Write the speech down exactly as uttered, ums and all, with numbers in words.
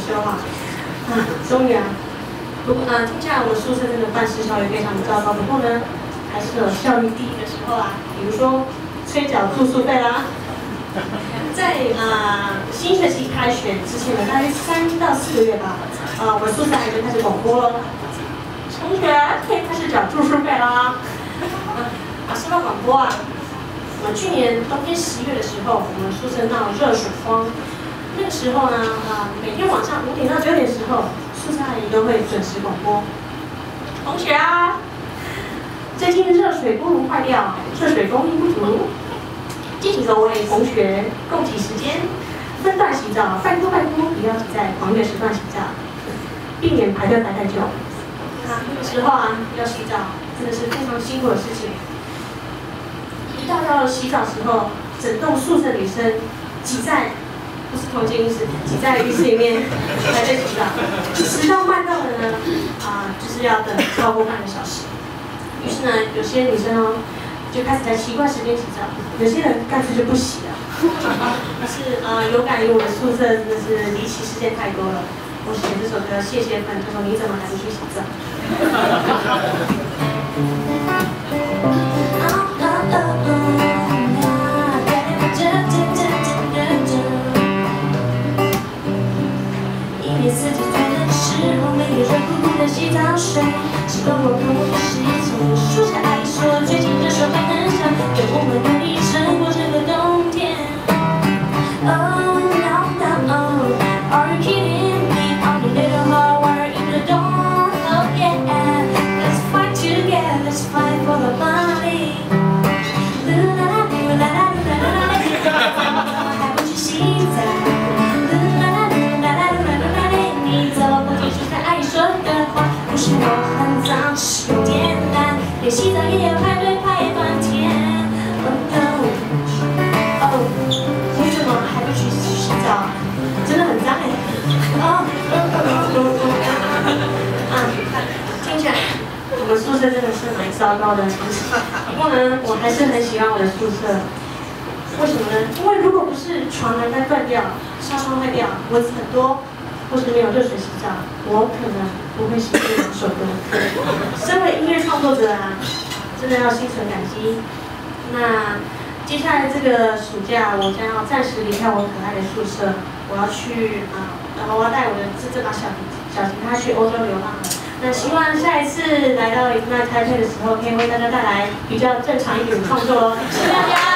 修哈。啊，终于啊，不过啊，听起来我们宿舍真的办事效率非常的糟糕。不过呢，还是有效率低的时候啊，比如说催缴住宿费啦。在啊、呃、新学期开学之前的大约三到四个月吧，啊、呃，我们宿舍已经开始广播了。同学可以开始缴住宿费啦。啊，说到广播啊，我们去年冬天十一月的时候，我们宿舍闹热水荒。那个时候呢，啊、呃，每天晚上五点到九点的时候，宿舍阿姨都会准时广播。同学啊，最近热水锅炉坏掉，热水供应不足。敬请各位同学共体时间，分段洗澡，拜托拜托，不要挤在同一个时段洗澡，避免排队排太久。啊，那个时候啊，要洗澡真的是非常辛苦的事情。一到要洗澡时候，整栋宿舍女生挤在，不是同间浴室，挤在浴室里面排队洗澡。迟到慢到的呢，啊，就是要等超过半个小时。于是呢，有些女生哦。就开始在奇怪时间洗澡，有些人干脆就不洗了。可是呃，有感于我的宿舍真的是离奇事件太多了。我写这首歌谢谢粉，他说你怎么还不去洗澡？一年四季最冷的时候，每天热乎乎的洗澡水，是跟我跟我的事情。宿舍阿姨说，最近热水还很少，对我们努力撑过这个冬天。Oh no no, are you kidding me? On the little hot water in the dawn. Oh yeah, let's fight together, let's fight for the money. 啦啦啦啦啦啦啦啦，还不去洗澡。不是我很脏，只是有点懒，连洗澡也要排队排半天。Oh no， 哦，你怎么还不去洗澡？真的很脏哎。哦，啊，听起来我们宿舍真的是蛮糟糕的。不过呢，我还是很喜欢我的宿舍。为什么呢？因为如果不是床栏杆断掉、纱窗坏掉、蚊子很多，或是没有热水洗澡，我可能不会写这两首歌。身为音乐创作者啊，真的要心存感激。那接下来这个暑假，我将要暂时离开我可爱的宿舍，我要去啊，然后我要带我的这这把小小吉他去欧洲流浪。那希望下一次来到 Ignite Taipei 的时候，可以为大家带来比较正常一点的创作哦。谢谢大家。